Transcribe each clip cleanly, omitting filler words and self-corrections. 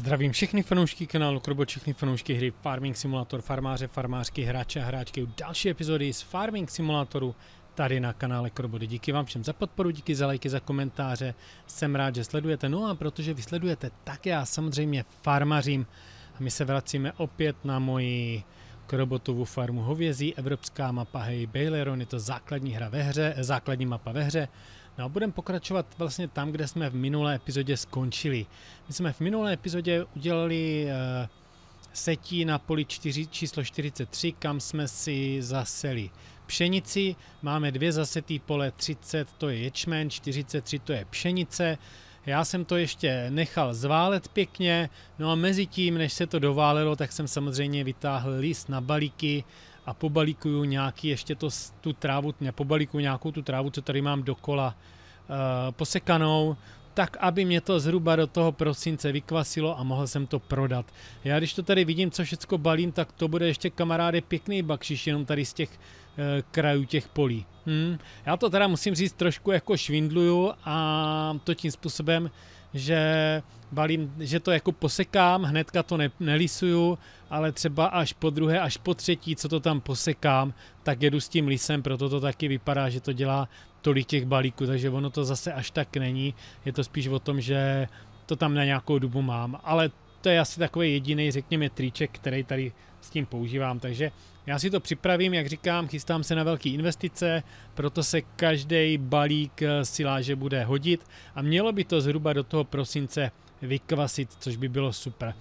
Zdravím všechny fanoušky kanálu Krobo, všechny fanoušky hry Farming Simulator, farmáře, farmářky, hráče a hráčky u další epizody z Farming Simulatoru tady na kanále Krobody. Díky vám všem za podporu, díky za lajky, za komentáře, jsem rád, že sledujete. No a protože vy sledujete, tak já samozřejmě farmařím a my se vracíme opět na moji Krobotovu farmu hovězí, evropská mapa Hay Baileron, je to základní hra ve hře, základní mapa ve hře. No a budeme pokračovat vlastně tam, kde jsme v minulé epizodě skončili. My jsme v minulé epizodě udělali setí na poli číslo 43, kam jsme si zaseli pšenici. Máme dvě zasetý pole, 30 to je ječmen, 43 to je pšenice. Já jsem to ještě nechal zválet pěkně, no a mezi tím, než se to doválelo, tak jsem samozřejmě vytáhl list na balíky a pobalíkuju nějaký ještě tu trávu, pobalíkuju nějakou tu trávu, co tady mám dokola posekanou, tak aby mě to zhruba do toho prosince vykvasilo a mohl jsem to prodat. Já když to tady vidím, co všecko balím, tak to bude ještě, kamaráde, pěkný bakšiš jenom tady z těch krajů těch polí. Já to teda musím říct trošku jako švindluju a to tím způsobem, že balím, že to jako posekám, hnedka to nelisuju, ale třeba až po druhé, až po třetí, co to tam posekám, tak jedu s tím lisem, proto to taky vypadá, že to dělá tolik těch balíků, takže ono to zase až tak není, je to spíš o tom, že to tam na nějakou dobu mám, ale to je asi takový jediný, řekněme, triček, který tady s tím používám, takže já si to připravím, jak říkám, chystám se na velké investice, proto se každý balík siláže bude hodit a mělo by to zhruba do toho prosince vykvasit, což by bylo super.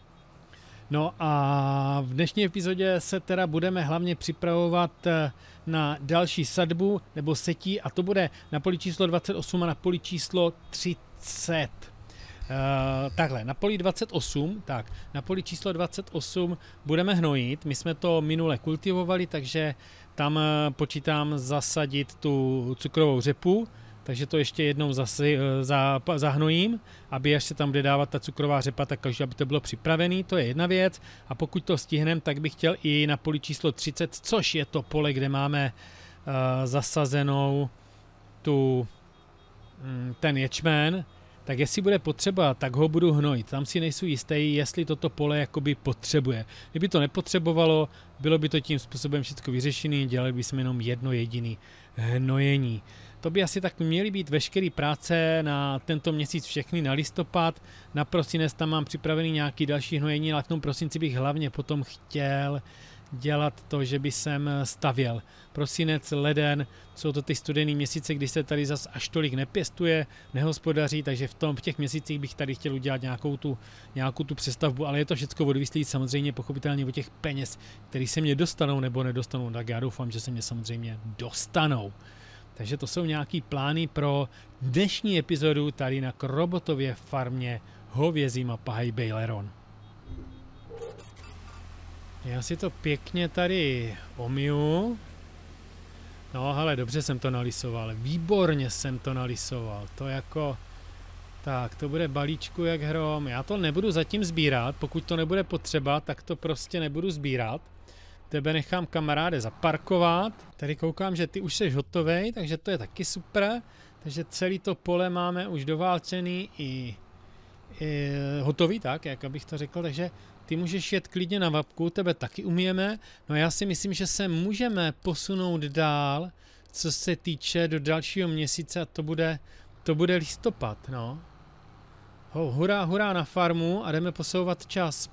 No a v dnešní epizodě se teda budeme hlavně připravovat na další sadbu nebo setí a to bude na poli číslo 28 a na poli číslo 30. Takhle, na poli 28, tak, na poli číslo 28 budeme hnojit, my jsme to minule kultivovali, takže tam počítám zasadit tu cukrovou řepu, takže to ještě jednou zahnojím, aby až se tam bude dávat ta cukrová řepa, tak každý, aby to bylo připravený, to je jedna věc. A pokud to stihneme, tak bych chtěl i na poli číslo 30, což je to pole, kde máme zasazenou ten ječmen, tak jestli bude potřeba, tak ho budu hnojit. Tam si nejsou jistý, jestli toto pole jakoby potřebuje. Kdyby to nepotřebovalo, bylo by to tím způsobem všechno vyřešené, dělali bychom jenom jedno jediné hnojení. To by asi tak měly být veškeré práce na tento měsíc všechny na listopad. Na prosinec tam mám připravený nějaký další hnojení, ale v tom prosinci bych hlavně potom chtěl dělat to, že by jsem stavěl. Prosinec, leden, jsou to ty studený měsíce, kdy se tady zas až tolik nepěstuje, nehospodaří, takže v těch měsících bych tady chtěl udělat nějakou tu přestavbu, ale je to všechno odvislý samozřejmě pochopitelně od těch peněz, které se mě dostanou nebo nedostanou, tak já doufám, že se mě samozřejmě dostanou. Takže to jsou nějaký plány pro dnešní epizodu tady na Krobotově farmě hovězí mapa Hay Baileron. Já si to pěkně tady omiju. No hele, dobře jsem to nalisoval, výborně jsem to nalisoval, to jako... Tak, to bude balíčku jak hrom, já to nebudu zatím sbírat, pokud to nebude potřeba, tak to prostě nebudu sbírat. Tebe nechám, kamaráde, zaparkovat. Tady koukám, že ty už jsi hotovej, takže to je taky super. Takže celé to pole máme už doválcený i hotový, tak, jak abych to řekl, takže ty můžeš jet klidně na vapku, tebe taky umíme. No já si myslím, že se můžeme posunout dál, co se týče do dalšího měsíce a to bude listopad, no. Hurá na farmu a jdeme posouvat čas.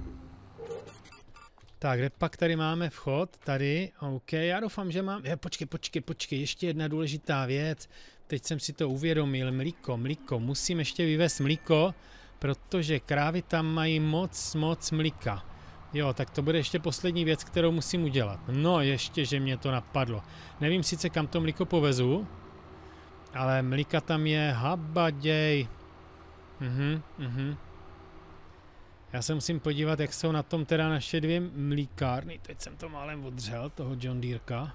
Tak, kde pak tady máme vchod? Tady, OK, já doufám, že mám... Počkej, ještě jedna důležitá věc. Teď jsem si to uvědomil, mlíko, musím ještě vyvést mlíko, protože krávy tam mají moc mlíka. Jo, tak to bude ještě poslední věc, kterou musím udělat. No, ještě, že mě to napadlo. Nevím sice, kam to mlíko povezu, ale mlíka tam je habaděj. Já se musím podívat, jak jsou na tom teda naše dvě mlíkárny. Teď jsem to málem odřel, toho John Deerka.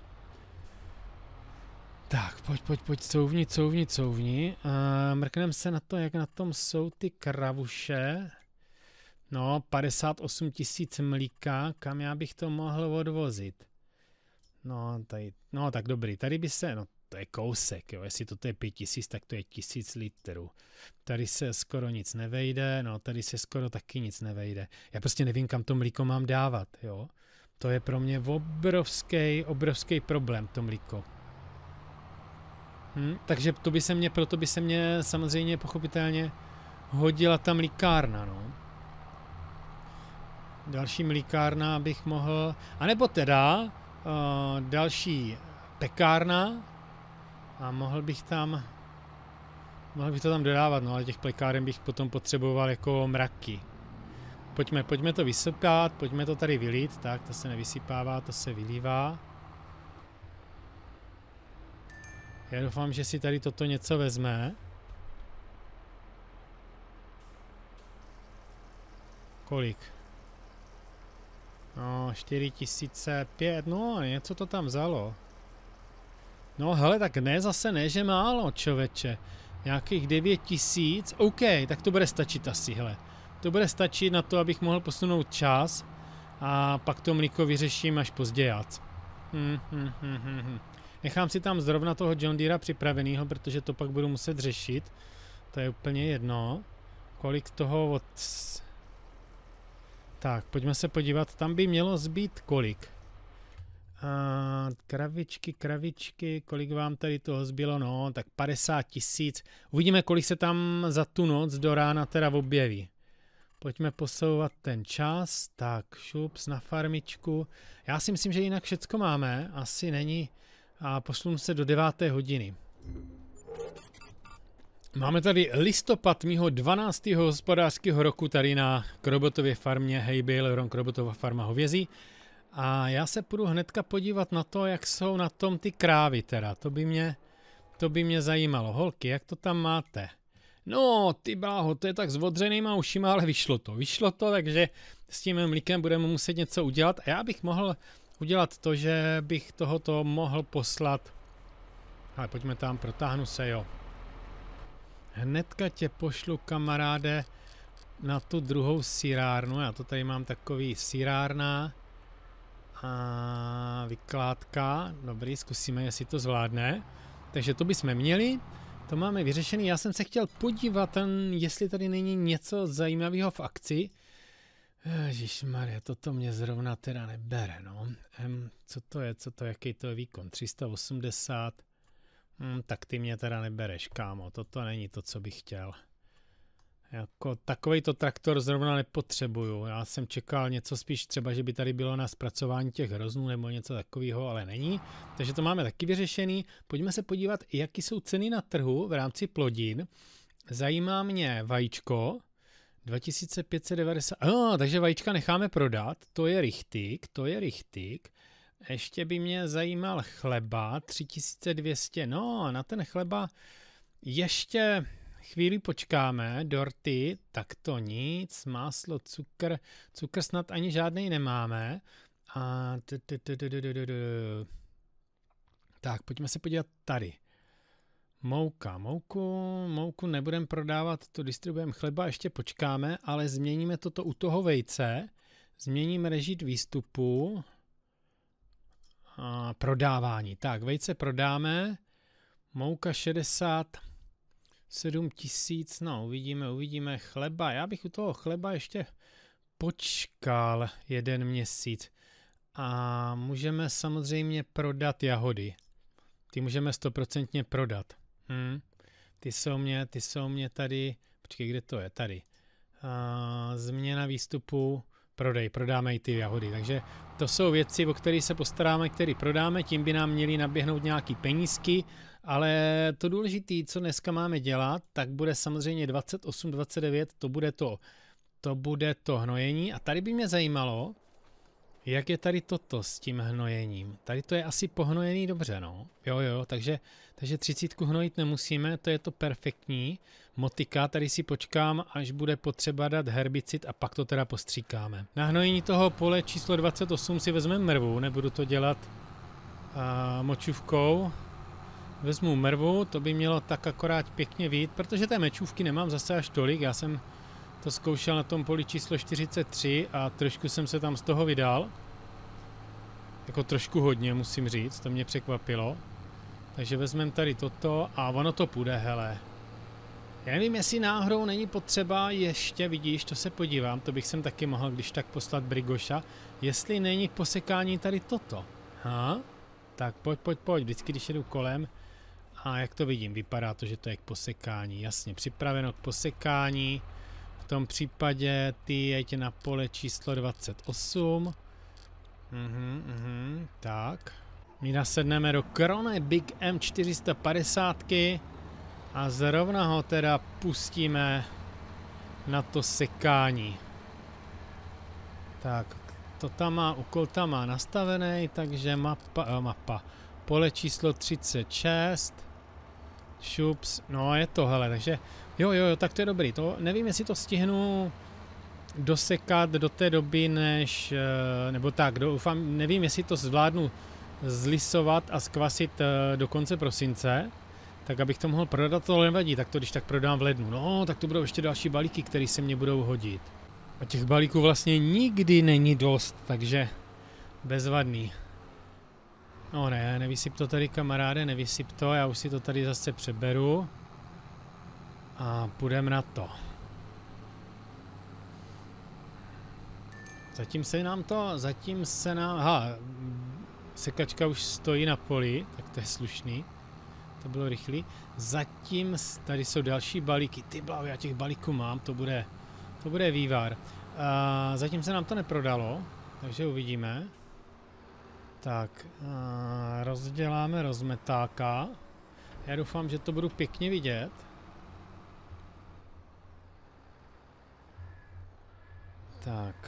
Tak, pojď, couvni. Mrkneme se na to, jak na tom jsou ty kravuše. No, 58 000 mlíka, kam já bych to mohl odvozit. No, tady, no tak dobrý, tady by se, no to je kousek, jo. Jestli toto je 5000, tak to je 1000 litrů. Tady se skoro nic nevejde, no tady se skoro taky nic nevejde. Já prostě nevím, kam to mlíko mám dávat, jo. To je pro mě obrovský problém, to mlíko. Takže proto by se mě samozřejmě pochopitelně hodila ta mlíkárna, no. Další mlíkárna bych mohl, anebo teda další pekárna a mohl bych to tam dodávat, no ale těch plekáren bych potom potřeboval jako mraky. Pojďme to vysypat, pojďme to tady vylít, tak to se nevysypává, to se vylívá. Já doufám, že si tady toto něco vezme. Kolik? No, 4005, no, něco to tam vzalo. No, hele, tak ne, zase ne, že málo, čověče. Nějakých 9000, OK, tak to bude stačit asi, hele. To bude stačit na to, abych mohl posunout čas a pak to mlíko vyřeším až pozdějat. Nechám si tam zrovna toho John Deere připravenýho, protože to pak budu muset řešit. To je úplně jedno. Kolik toho od... Tak, pojďme se podívat, tam by mělo zbýt kolik. Kravičky, kolik vám tady toho zbylo, no, tak 50 000. Uvidíme, kolik se tam za tu noc do rána teda objeví. Pojďme posouvat ten čas, tak šups na farmičku. Já si myslím, že jinak všecko máme, asi není. A pošlunu se do 9. hodiny. Máme tady listopad mýho 12. hospodářského roku tady na Krobotově farmě Hay Bale, Krobotova farma hovězí. A já se půjdu hnedka podívat na to, jak jsou na tom ty krávy teda. To by mě zajímalo. Holky, jak to tam máte? No, ty bláho, to je tak s odřenýma ušima, ale vyšlo to, takže s tím mlíkem budeme muset něco udělat. A já bych mohl udělat to, že bych tohoto mohl poslat. Ale pojďme tam, protáhnu se, jo. Hnedka tě pošlu, kamaráde, na tu druhou sýrárnu. Já to tady mám takový sýrárna a vykládka. Dobrý, zkusíme, jestli to zvládne. Takže to bychom měli. To máme vyřešený. Já jsem se chtěl podívat, jestli tady není něco zajímavého v akci. Ježišmarja, toto mě zrovna teda nebere, no. Co to, jaký to je výkon? 380. Tak ty mě teda nebereš, kámo. Toto není to, co bych chtěl. Jako takovejto traktor zrovna nepotřebuju. Já jsem čekal něco spíš třeba, že by tady bylo na zpracování těch hroznů nebo něco takového, ale není. Takže to máme taky vyřešený. Pojďme se podívat, jaký jsou ceny na trhu v rámci plodin. Zajímá mě vajíčko. 2590. Takže vajíčka necháme prodat. To je richtik. Ještě by mě zajímal chleba. 3200. No, na ten chleba ještě chvíli počkáme. Dorty, tak to nic. Máslo, cukr snad ani žádnej nemáme. A tak, pojďme se podívat tady. Mouku nebudeme prodávat, to distribuujeme, chleba ještě počkáme, ale změníme toto u toho vejce. Změníme režim výstupu. A prodávání. Tak, vejce prodáme. Mouka 67 000, no uvidíme chleba. Já bych u toho chleba ještě počkal 1 měsíc. A můžeme samozřejmě prodat jahody. Ty můžeme 100% prodat. Ty jsou mě tady, počkej, kde to je? Tady. Změna výstupu, prodáme i ty jahody. Takže to jsou věci, o které se postaráme, které prodáme, tím by nám měly naběhnout nějaký penízky, ale to důležité, co dneska máme dělat, tak bude samozřejmě 28-29, to bude to hnojení. A tady by mě zajímalo, jak je tady toto s tím hnojením. Tady to je asi pohnojený dobře, no. Jo, takže 30 hnojit nemusíme, to je to perfektní. Motika, tady si počkám, až bude potřeba dát herbicid a pak to teda postříkáme. Na hnojení toho pole číslo 28 si vezmeme mrvu, nebudu to dělat močůvkou. Vezmu mrvu, to by mělo tak akorát pěkně vyjít, protože té mečůvky nemám zase až tolik, já jsem to zkoušel na tom poli číslo 43 a trošku jsem se tam z toho vydal. Jako trošku hodně, musím říct, to mě překvapilo. Takže vezmeme tady toto a ono to půjde, hele. Já nevím, jestli náhodou není potřeba ještě, vidíš, to se podívám, to bych sem taky mohl když tak poslat Brigoša, jestli není k posekání tady toto. Tak pojď, vždycky když jedu kolem. A jak to vidím, vypadá to, že to je k posekání, jasně, připraveno k posekání. V tom případě ty jeď na pole číslo 28. Tak. My nasedneme do Krone Big M450 a zrovna ho teda pustíme na to sekání. Tak, to tam má, úkol tam má nastavený, takže mapa. Pole číslo 36. Šups, no je to, hele, takže jo, tak to je dobrý. To nevím, jestli to stihnu dosekat do té doby, než, nebo tak, doufám, nevím, jestli to zvládnu zlisovat a skvasit do konce prosince, tak abych to mohl prodat, to nevadí, tak to když tak prodám v lednu. No, tak to budou ještě další balíky, které se mě budou hodit. A těch balíků vlastně nikdy není dost, takže bezvadný. No ne, nevysyp to tady, kamaráde, nevysyp to, já už si to tady zase přeberu. A půjdeme na to. Zatím se nám, aha, sekačka už stojí na poli, tak to je slušný. To bylo rychlý. Zatím, tady jsou další balíky, ty bláho, já těch balíků mám, to bude vývar. Zatím se nám to neprodalo, takže uvidíme. Tak, rozděláme rozmetáka. Já doufám, že to budu pěkně vidět. Tak.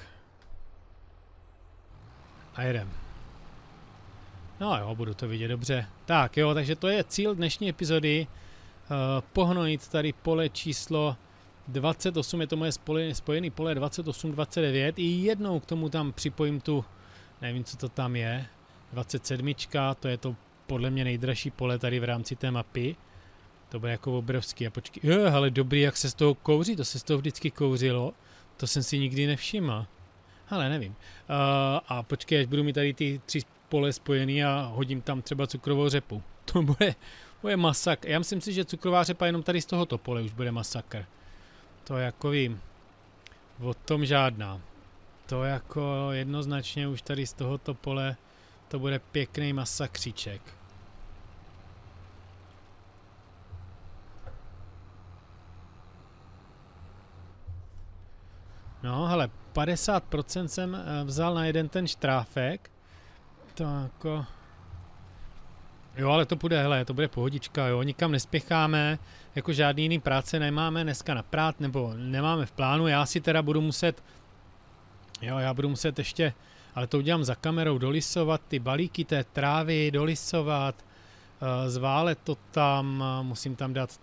A jedem. No jo, budu to vidět dobře. Tak jo, takže to je cíl dnešní epizody. Pohnojit tady pole číslo 28, je to moje spojený pole 28-29. I jednou k tomu tam připojím tu, nevím, co to tam je, 27, to je to podle mě nejdražší pole tady v rámci té mapy. To bude jako obrovský. A počkej, ale dobrý, jak se z toho kouří, to se z toho vždycky kouřilo. To jsem si nikdy nevšiml. Ale nevím. A počkej, až budu mít tady ty 3 pole spojený a hodím tam třeba cukrovou řepu. To bude masakr. Já myslím si, že cukrová řepa jenom tady z tohoto pole už bude masakr. To jako vím. O tom žádná. To jako jednoznačně už tady z tohoto pole to bude pěkný masakříček. No, hele, 50% jsem vzal na jeden ten štráfek. To jako... Jo, ale to bude, hele, to bude pohodička, jo, nikam nespěcháme, jako žádný jiný práce nemáme dneska na prát, nebo nemáme v plánu, já si teda budu muset, jo, já budu muset ještě, ale to udělám za kamerou, dolisovat ty balíky té trávy, dolisovat, zválet to tam, musím tam dát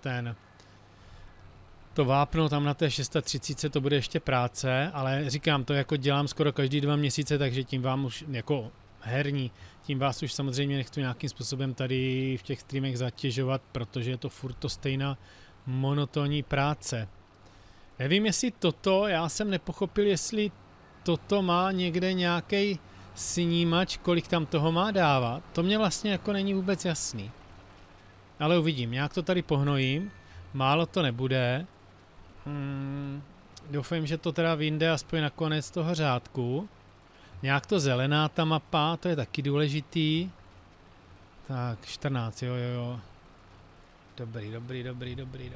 to vápno tam na té 630, to bude ještě práce, ale říkám, to jako dělám skoro každý 2 měsíce, takže tím vám už jako herní, tím vás už samozřejmě nechci nějakým způsobem tady v těch streamech zatěžovat, protože je to furt to stejná monotónní práce. Nevím, jestli toto, já jsem nepochopil, jestli toto má někde nějaký snímač, kolik tam toho má dávat. To mě vlastně jako není vůbec jasný. Ale uvidím, nějak to tady pohnojím, málo to nebude. Doufám, že to teda vyjde aspoň na konec toho řádku. Nějak to zelená ta mapa, to je taky důležitý. Tak, 14, jo. Dobrý.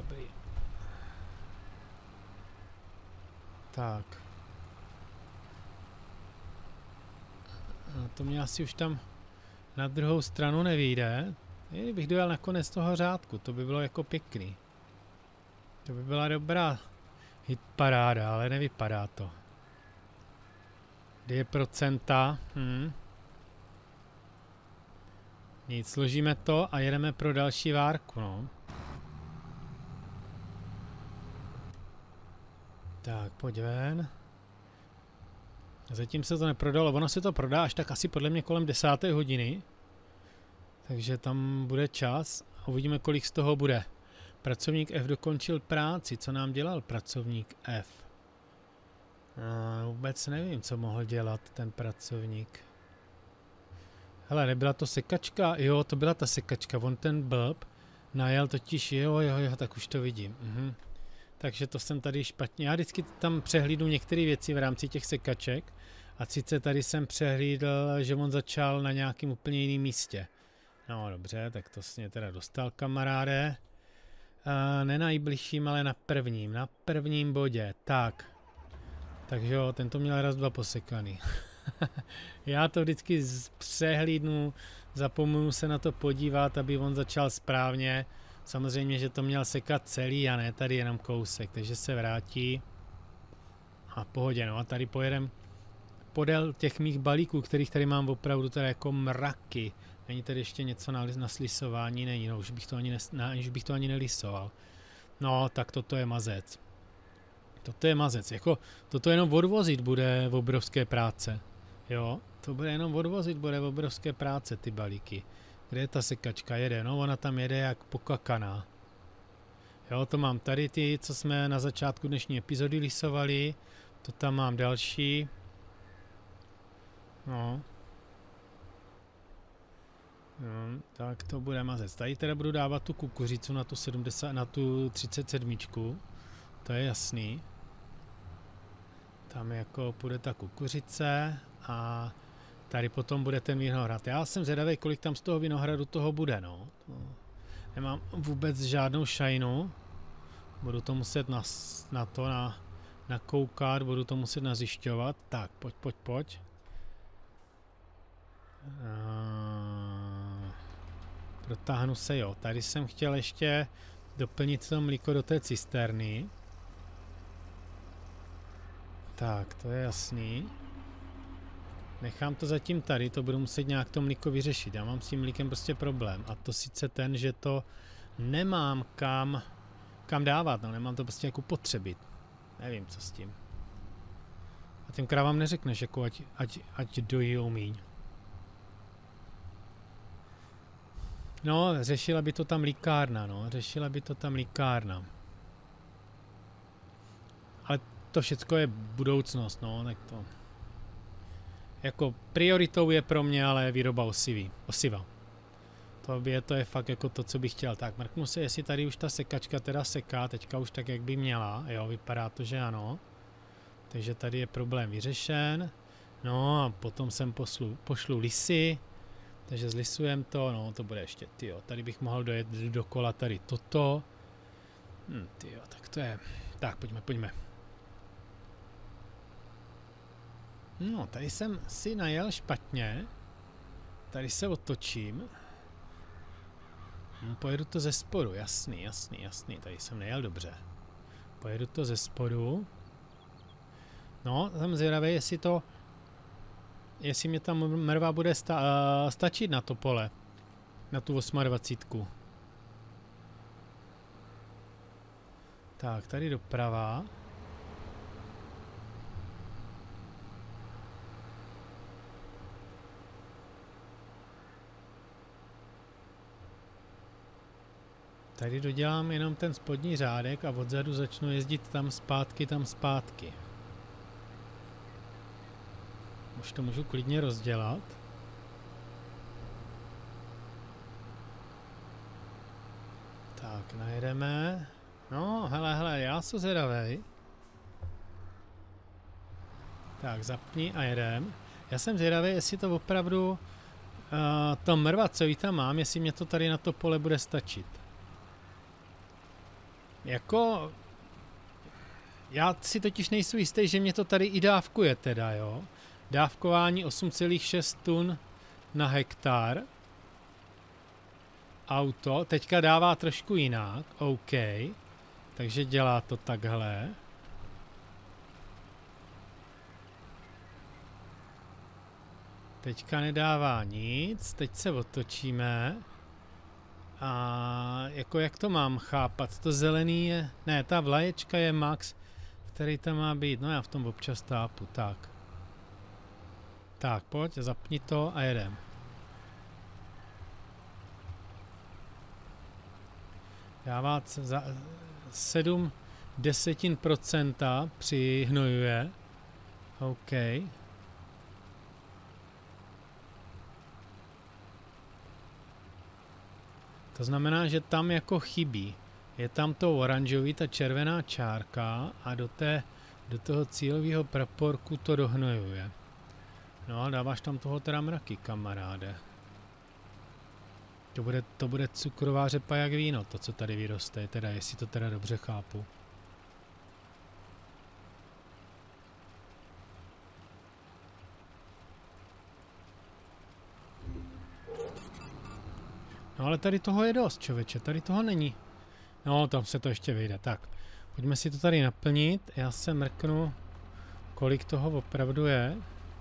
Tak. A to mě asi už tam na druhou stranu nevyjde. Kdybych dojel na konec toho řádku, to by bylo jako pěkný. To by byla dobrá hitparáda, ale nevypadá to. 2%. Nic, složíme to a jedeme pro další várku, no. Tak, pojď ven. Zatím se to neprodalo, ono se to prodá až tak asi podle mě kolem 10. hodiny. Takže tam bude čas a uvidíme, kolik z toho bude. Pracovník F dokončil práci. Co nám dělal pracovník F? Vůbec nevím, co mohl dělat ten pracovník. Hele, nebyla to sekačka? Jo, to byla ta sekačka, on ten blb najel totiž, jo, tak už to vidím. Takže to jsem tady špatně. Já vždycky tam přehlídnu některé věci v rámci těch sekaček a sice tady jsem přehlídl, že on začal na nějakém úplně jiném místě. No dobře, tak to jsi mě teda dostal, kamaráde. Ne nejbližším, ale na prvním bodě. Tak. Takže jo, tento měl raz, dva posekaný. Já to vždycky přehlídnu, zapomenu se na to podívat, aby on začal správně. Samozřejmě, že to měl sekat celý a ne tady jenom kousek, takže se vrátí. A pohodě, no a tady pojedem podél těch mých balíků, kterých tady mám opravdu tady jako mraky. Není tady ještě něco na slisování, není, no už bych to ani nelisoval. No, tak toto je mazec. Toto je mazec, jako toto jenom odvozit bude v obrovské práce. Jo, to bude jenom odvozit, bude v obrovské práce ty balíky. Kde je ta sekačka? Jede, no ona tam jede jak pokakaná. Jo, to mám tady ty, co jsme na začátku dnešní epizody lisovali. To tam mám další. No. Tak to bude mazec. Tady teda budu dávat tu kukuřicu na tu 70, na tu 37. To je jasný. Tam jako půjde ta kukuřice a tady potom bude ten vinohrad. Já jsem zvědavý, kolik tam z toho vinohradu toho bude, no. Nemám vůbec žádnou šajnu. Budu to muset nakoukat, budu to muset nazjišťovat. Tak, pojď. Protáhnu se, jo. Tady jsem chtěl ještě doplnit to mlíko do té cisterny. Tak, to je jasný. Nechám to zatím tady, to budu muset nějak to mlíko vyřešit. Já mám s tím mlíkem prostě problém. A to sice ten, že to nemám kam dávat, no, nemám to prostě jako potřebit. Nevím, co s tím. A těm krávám neřekneš, jako ať dojí míň. No, řešila by to tam mlíkárna, Ale to všecko je budoucnost, no, tak to... Jako prioritou je pro mě ale výroba osiva. To je fakt jako to, co bych chtěl. Tak, mrknu se, jestli tady už ta sekačka teda seká, teďka už tak, jak by měla. Jo, vypadá to, že ano. Takže tady je problém vyřešen. No a potom sem pošlu lisy. Takže zlisujem to, no to bude ještě, tyjo, tady bych mohl dojet dokola tady toto. Tyjo, tak to je, tak pojďme. No, tady jsem si najel špatně. Tady se otočím. Pojedu to ze spodu, jasný, tady jsem nejel dobře. Pojedu to ze spodu. No, jsem zvědavý, jestli mě ta mrva bude stačit na to pole. Na tu 28. Tak, tady doprava. Tady dodělám jenom ten spodní řádek a odzadu začnu jezdit tam zpátky. Už to můžu klidně rozdělat. Tak, najedeme. No, hele, já jsem zvědavej. Tak, zapni a jedem. Já jsem zvědavý, jestli to opravdu ta mrva, co ji tam mám, jestli mě to tady na to pole bude stačit. Jako... Já si totiž nejsem jistý, že mě to tady i dávkuje teda, jo. Dávkování 8,6 tun na hektar. Auto. Teďka dává trošku jinak. OK. Takže dělá to takhle. Teďka nedává nic. Teď se otočíme. A jako jak to mám chápat? To zelený je... Ne, ta vlaječka je max, který tam má být. No já v tom občas tápu. Tak. Tak, pojď, zapni to a jedem. Dává za 0,7% přihnojuje. OK. To znamená, že tam jako chybí. Je tam to oranžový, ta červená čárka a do toho cílového praporku to dohnojuje. No a dáváš tam toho teda mraky, kamaráde. To bude cukrová řepa jak víno, to co tady vyroste, teda jestli to teda dobře chápu. No ale tady toho je dost, člověče, tady toho není. No, tam se to ještě vyjde. Tak, pojďme si to tady naplnit. Já se mrknu, kolik toho opravdu je.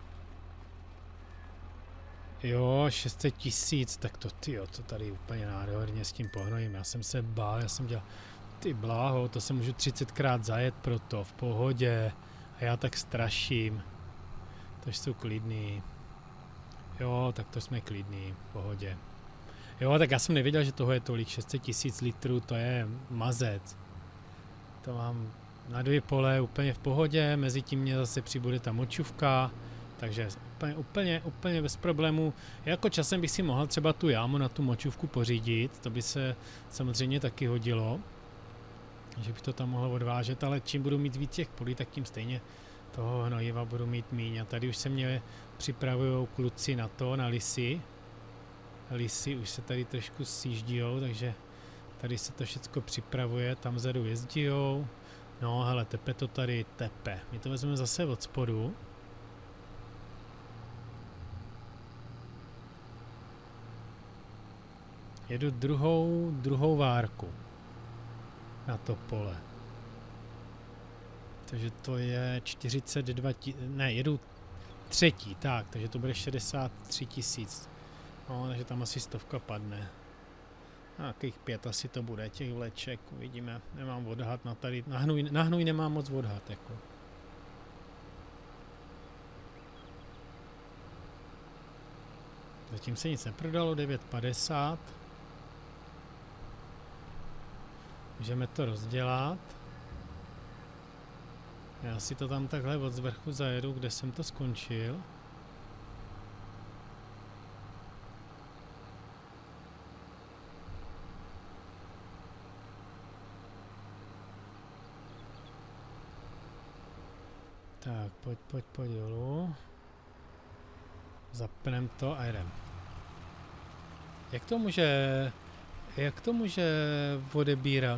Jo, 600 000, tak to tyjo, to tady úplně nádherně s tím pohnojím. Já jsem se bál, já jsem dělal, ty bláho, to se můžu 30krát zajet proto, v pohodě. A já tak straším. To jsou klidný. Jo, tak to jsme klidný, v pohodě. Jo, tak já jsem nevěděl, že toho je tolik, 600 000 litrů, to je mazec. To mám na 2 pole úplně v pohodě, mezi tím mě zase přibude ta močůvka, takže úplně bez problémů. Jako časem bych si mohl třeba tu jámu na tu močůvku pořídit, to by se samozřejmě taky hodilo, že bych to tam mohl odvážet, ale čím budu mít víc těch polí, tak tím stejně toho hnojiva budu mít míň. A tady už se mě připravují kluci na to, na lisy. Lisy už se tady trošku sjíždijou, takže tady se to všecko připravuje, tam vzadu jezdijou. No hele, tepe to tady, tepe. My to vezmeme zase od spodu. Jedu druhou várku na to pole. Takže to je 42 000, ne, jedu třetí, tak, takže to bude 63 000. No, takže tam asi 100 padne. Nějakých 5 asi to bude, těch vleček, uvidíme. Nemám odhad na tady, na hnůj nemám moc odhad, jako. Zatím se nic neprodalo, 9,50. Můžeme to rozdělat. Já si to tam takhle od zvrchu zajedu, kde jsem to skončil. Tak, pojď dolů. Zapnem to a jdem. Jak to může odebírat?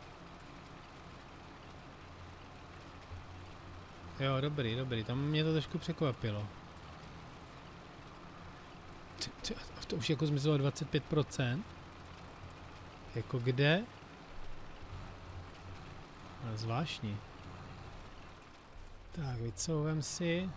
Jo, dobrý, tam mě to trošku překvapilo. To už jako zmizelo 25%. Jako kde? Ale zvláštní. Tak, vycouvem si.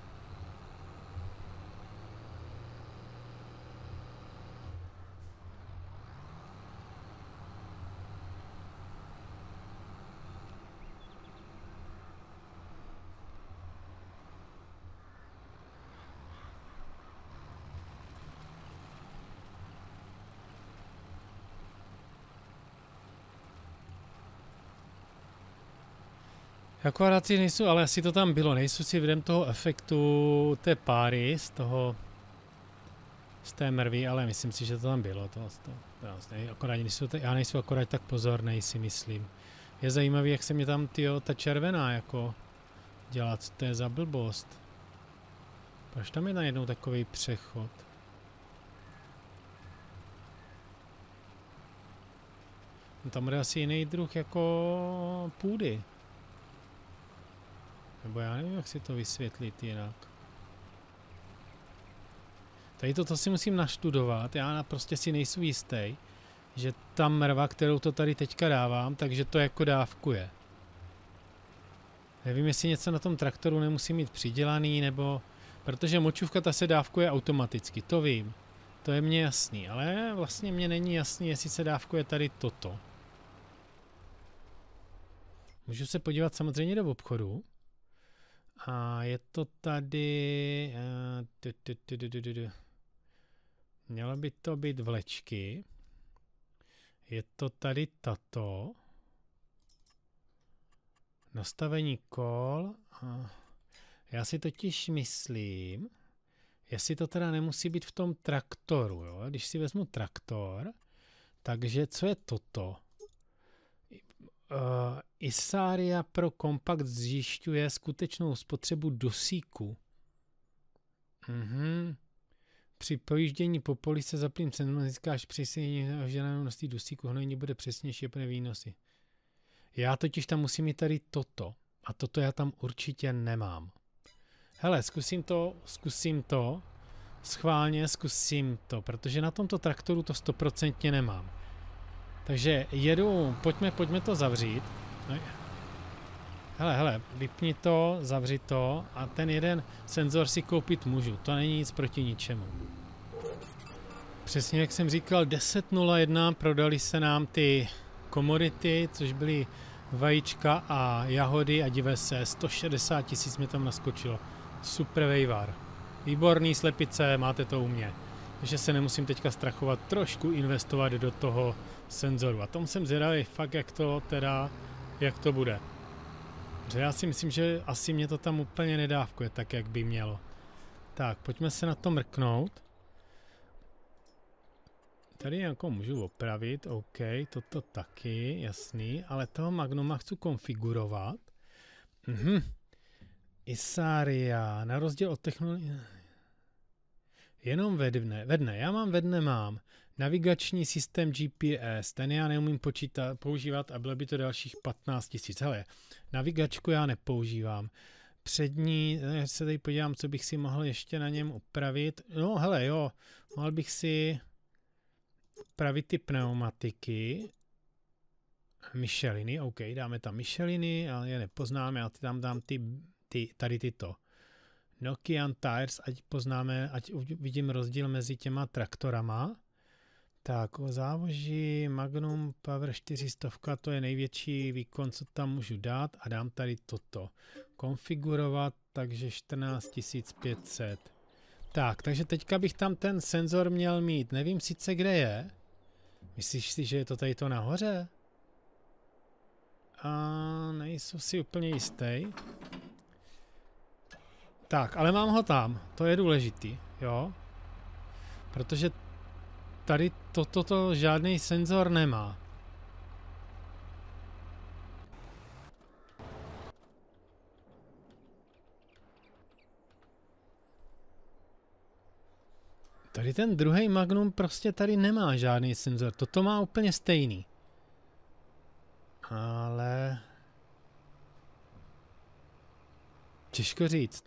Akvaráci nejsou, ale asi to tam bylo, nejsou si vědem toho efektu té páry z té mrvy, ale myslím si, že to tam bylo. Já nejsou akorát tak pozornej, si myslím. Je zajímavý, jak se mě tam ta červená jako dělá, co to je za blbost. Proč tam je najednou takový přechod? No tam bude asi jiný druh jako půdy. Nebo já nevím, jak si to vysvětlit jinak. Tady toto si musím naštudovat, já prostě si nejsem jistý, že ta mrva, kterou to tady teďka dávám, takže to jako dávkuje. Nevím, jestli něco na tom traktoru nemusí mít přidělaný, nebo... Protože močůvka ta se dávkuje automaticky, to vím. To je mně jasný, ale vlastně mně není jasný, jestli se dávkuje tady toto. Můžu se podívat samozřejmě do obchodu. A je to tady... Mělo by to být vlečky. Je to tady tato. Nastavení kol. Já si totiž myslím, jestli to teda nemusí být v tom traktoru. Jo? Když si vezmu traktor, Takže co je toto? Isaria pro kompakt zjišťuje skutečnou spotřebu dusíku. Při pojíždění po poli se zaplým cenu získáš přesně žádné množství dusíku, hnojení bude přesnější a výnosy. Já totiž tam musím mít tady toto. A toto já tam určitě nemám. Hele, zkusím to. Schválně zkusím to, protože na tomto traktoru to 100% nemám. Takže jedu, pojďme to zavřít. Hele, vypni to, zavři to a ten jeden senzor si koupit můžu. To není nic proti ničemu. Přesně jak jsem říkal, 10.01 prodali se nám ty komodity, což byly vajíčka a jahody a dive se, 160 000 mi tam naskočilo. Super vejvar. Výborný slepice, máte to u mě. Takže se nemusím teďka strachovat, trošku investovat do toho senzoru. A tomu jsem zvědavý fakt, jak to bude. Protože já si myslím, že asi mě to tam úplně nedávkuje tak, jak by mělo. Tak, pojďme se na to mrknout. Tady jako můžu opravit, OK, toto taky, jasný, ale toho Magnuma chci konfigurovat. Isaria, na rozdíl od technologie. Jenom ve dne, já mám ve dne navigační systém GPS, ten já neumím používat a bylo by to dalších 15 000. Hele, navigačku já nepoužívám. Přední, se tady podívám, co bych si mohl ještě na něm upravit. No hele, jo, mohl bych si upravit ty pneumatiky. Micheliny, OK, dáme tam Micheliny, ale je nepoznáme, já tam dám tady tyto. Nokian Tires, ať poznáme, ať vidím rozdíl mezi těma traktorama. Tak, o závoží Magnum Power 400, to je největší výkon, co tam můžu dát a dám tady toto. Konfigurovat, takže 14 500. Tak, takže teďka bych tam ten senzor měl mít, nevím sice kde je. Myslíš si, že je to tady to nahoře? A nejsou si úplně jistý. Tak, ale mám ho tam, to je důležitý, jo? Protože tady toto žádný senzor nemá. Tady ten druhý Magnum prostě tady nemá žádný senzor, toto má úplně stejný. Ale těžko říct.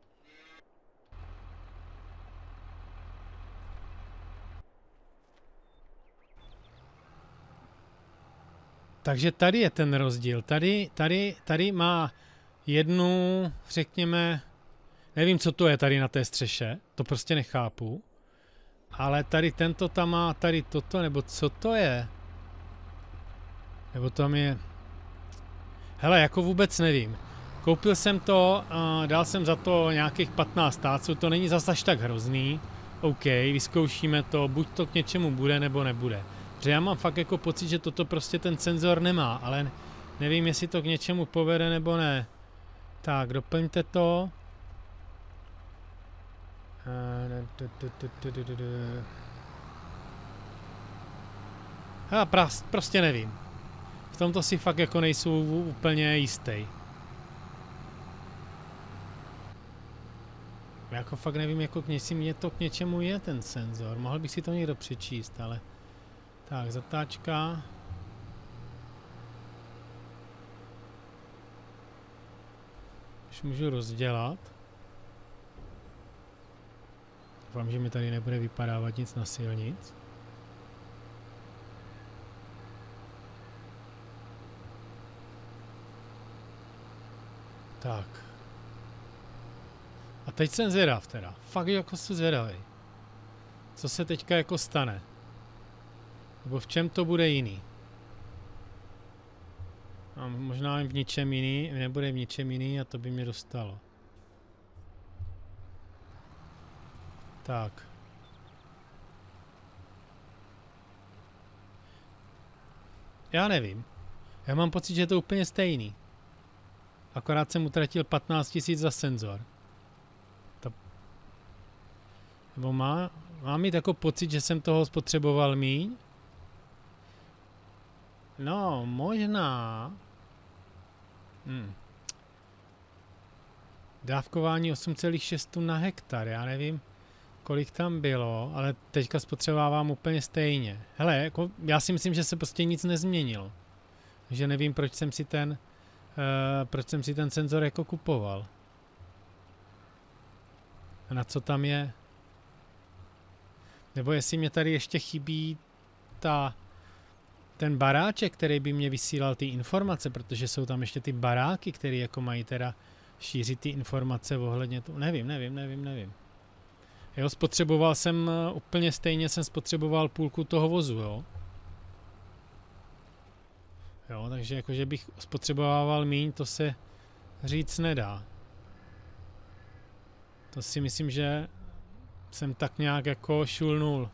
Takže tady je ten rozdíl. Tady má jednu, řekněme, nevím, co to je tady na té střeše, to prostě nechápu. Ale tady tento tam má tady toto, nebo co to je? Nebo tam je... Hele, jako vůbec nevím. Koupil jsem to, dal jsem za to nějakých 15 táců, to není zas až tak hrozný. OK, vyzkoušíme to, buď to k něčemu bude, nebo nebude. Protože já mám fakt jako pocit, že toto prostě ten senzor nemá, ale nevím, jestli to k něčemu povede, nebo ne. Tak, doplňte to. Já prostě nevím. V tomto si fakt jako nejsou úplně jistý. Jako fakt nevím, jako k něčemu je ten senzor. Mohl bych si to někdo přečíst, ale... Tak, zatáčka. Už můžu rozdělat. Doufám, že mi tady nebude vypadávat nic na silnic. Tak. A teď jsem zvědav teda. Fakt jako jsem zvědavý. Co se teďka jako stane? Nebo v čem to bude jiný? A možná v ničem jiný, nebude v ničem jiný a to by mě dostalo. Tak. Já nevím. Já mám pocit, že je to úplně stejný. Akorát jsem utratil 15 000 za senzor. Nebo mám mít jako pocit, že jsem toho spotřeboval míň? No, možná. Dávkování 8,6 tun na hektar, já nevím, kolik tam bylo, ale teďka spotřebávám úplně stejně. Hele, jako, já si myslím, že se prostě nic nezměnilo. Takže nevím, proč jsem si ten senzor jako kupoval. A na co tam je? Nebo jestli mě tady ještě chybí ten baráček, který by mě vysílal ty informace, protože jsou tam ještě ty baráky, které jako mají teda šířit ty informace ohledně toho. Nevím. Jo, spotřeboval jsem úplně stejně, jsem spotřeboval půlku toho vozu, jo. Jo, takže jakože bych spotřeboval míň, to se říct nedá. To si myslím, že jsem tak nějak jako šulnul.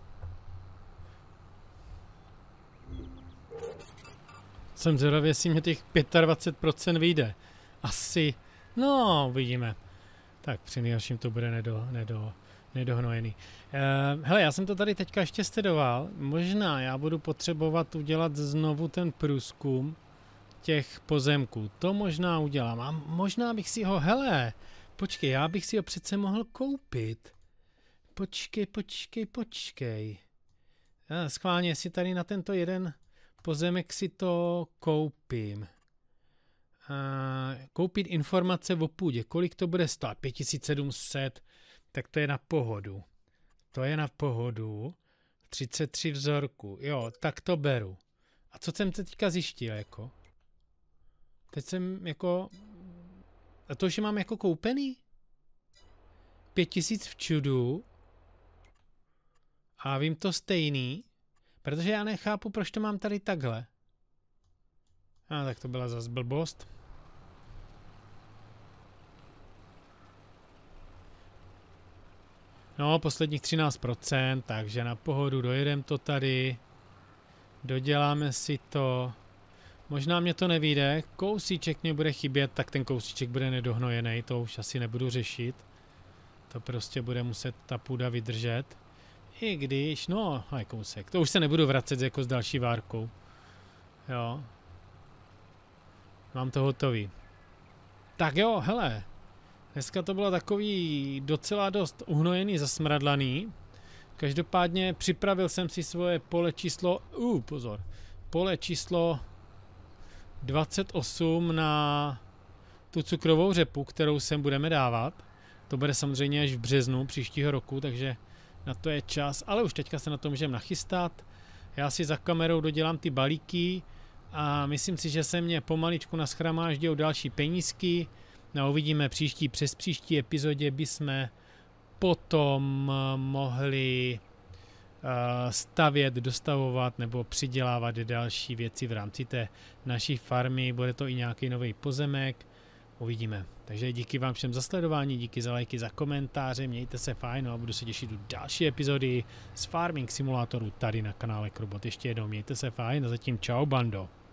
Jsem zvědavý, jestli mě těch 25% vyjde. Asi, no, uvidíme. Tak při nejhorším to bude nedohnojený. Hele, já jsem to tady teďka ještě sledoval. Možná já budu potřebovat udělat znovu ten průzkum těch pozemků. To možná udělám. A možná bych si ho, hele, počkej, já bych si ho přece mohl koupit. Počkej. Schválně, jestli tady na tento jeden pozemek si to koupím. Koupit informace o půdě. Kolik to bude stát? 5700. Tak to je na pohodu. 33 vzorků. Jo, tak to beru. A co jsem teďka zjištil, jako? Teď jsem jako... A to už mám jako koupený? 5000 v čudu. A vím to stejný. Protože já nechápu, proč to mám tady takhle. Tak to byla zase blbost. No, posledních 13%, takže na pohodu dojedeme to tady. Doděláme si to. Možná mě to nevyjde, kousíček mě bude chybět, tak ten kousíček bude nedohnojený, to už asi nebudu řešit. To prostě bude muset ta půda vydržet. I když, no, kousek, to už se nebudu vracet jako s další várkou. Jo. Mám to hotový. Tak jo, hele. Dneska to bylo takový docela dost uhnojený, zasmradlaný. Každopádně připravil jsem si svoje pole číslo, pole číslo 28 na tu cukrovou řepu, kterou sem budeme dávat. To bude samozřejmě až v březnu příštího roku, takže na to je čas, ale už teďka se na to můžeme nachystat. Já si za kamerou dodělám ty balíky a myslím si, že se mě pomaličku naschromáždějou další penízky. No, uvidíme přes příští epizodě bychom potom mohli stavět, dostavovat nebo přidělávat další věci v rámci té naší farmy. Bude to i nějaký nový pozemek. Uvidíme. Takže díky vám všem za sledování, díky za lajky, za komentáře, mějte se fajn a budu se těšit do další epizody z Farming Simulatoru tady na kanále Krobot. Ještě jednou mějte se fajn a zatím čau bando.